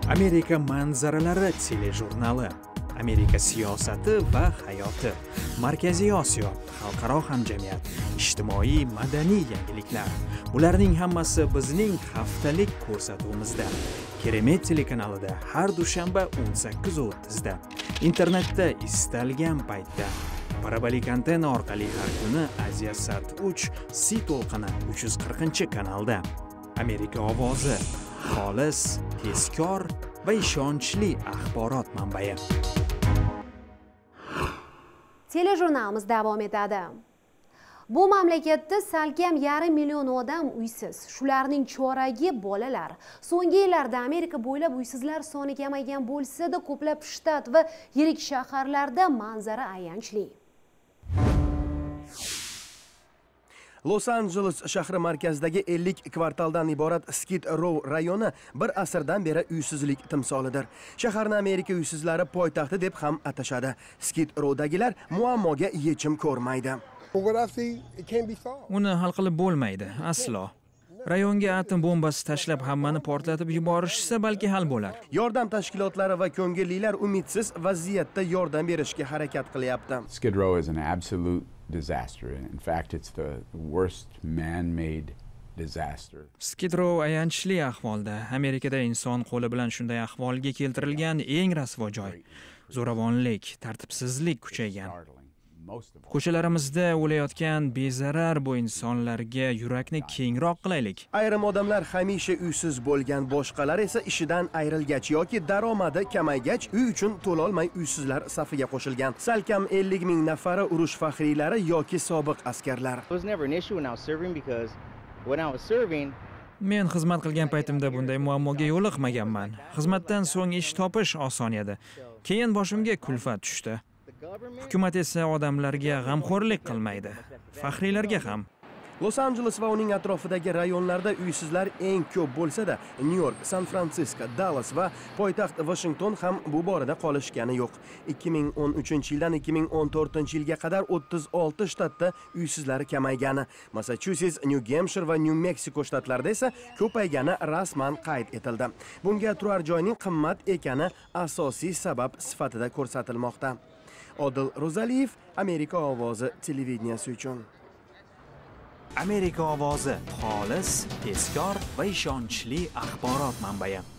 Amerika manzaralari telejurnali, Amerika siyosati va hayoti, Markaziy Osiyo, xalqaro hamjamiyat, ijtimoiy madaniy yangiliklar. Bularning hammasi bizning haftalik ko'rsatuvimizda. Keremet telekanalida har dushanba 18:30 da. Internetda istalgan paytda. Parabolik antena orqali har kuni Aziyasat 3 C to'lqini 340-kanalda. Amerika ovozi, xolis, tezkor va ishonchli axborot manbai. Telejurnalimiz davom etadi. Bu mamlakatda salkam 1,5 million odam uysiz. Shularning choragi bolalar. So'nggi yillarda Amerika bo'ylab uysizlar soni kamaygan bo'lsa-da, ko'plab shtat va yirik shaharlarda manzara ayanchli. Los Angeles shahri markazidagi 50 kvartaldan iborat Skid Row rayoni bir asrdan beri uysizlik timsolidir. Shaharni Amerika uysizlari poytaxti deb ham atashadi. Skid Rowdagilar muammoga yechim ko'rmaydi. Uni hal qilib bo'lmaydi, aslo. Rayonga atom bombasi tashlab hammani portlatib yuborishsa balki hal bo'lar. Yordam tashkilotlari va ko'ngillilar umidsiz vaziyatda yordam berishga harakat qilyapti. Skid Row is an absolute disaster. In fact, it's the worst man-made disaster. Skid Row ayanchli ahvolda. Amerikada inson qo'li bilan shunday ahvolga keltirilgan eng rasvo joy. Zo'ravonlik, tartibsizlik kuchaygan. Ko'chalarimizda o'layotgan bezarar bu insonlarga yurakni kengroq qilaylik. Ayrim odamlar hamisha uysiz bo'lgan, boshqalar esa ishidan ayrilgach yoki daromadi kamaygach uy uchun to'la olmay uysizlar safiga qo'shilgan. Salkam 50 ming nafari urush faxriylari yoki sobiq askarlar. Men xizmat qilgan paytimda bunday muammoga yo'liqmaganman. Xizmatdan so'ng ish topish oson edi. Keyin boshimga kulfat tushdi. Hukumat esa odamlarga g'amxo'rlik qilmaydi. Faxriylarga ham. Los Angeles va uning atrofidagi rayonlarda uysizlar eng ko'p bo'lsa-da, New York, San Fransisko, Dallas va poytaxt Washington ham bu borada qolishgani yo'q. 2013-yildan 2014-yilga qadar 36 shtatda uysizlar kamaygani. Massachusetts, New Hampshire va New Mexico shtatlarida esa ko'paygani rasman qayd etildi. Bunga turar joyning qimmat ekani asosiy sabab sifatida ko'rsatilmoqda. Odil Ro'zaliyev, Amerika ovozi televideniyasi uchun. Amerika ovozi, xolis, tezkor va ishonchli axborot manbai.